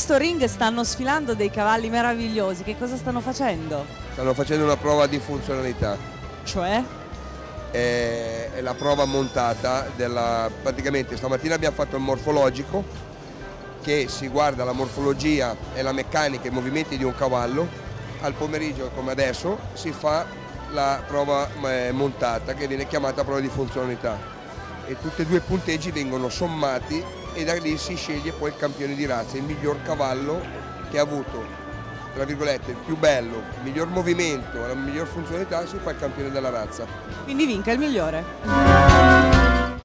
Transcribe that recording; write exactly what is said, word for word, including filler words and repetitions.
questo ring stanno sfilando dei cavalli meravigliosi, che cosa stanno facendo? Stanno facendo una prova di funzionalità. Cioè? È, è la prova montata della... praticamente stamattina abbiamo fatto il morfologico, che si guarda la morfologia e la meccanica e i movimenti di un cavallo. Al pomeriggio, come adesso, si fa la prova eh, montata, che viene chiamata prova di funzionalità, e tutti e due i punteggi vengono sommati e da lì si sceglie poi il campione di razza, il miglior cavallo che ha avuto, tra virgolette, il più bello, il miglior movimento, la miglior funzionalità, si fa il campione della razza. Quindi vinca il migliore.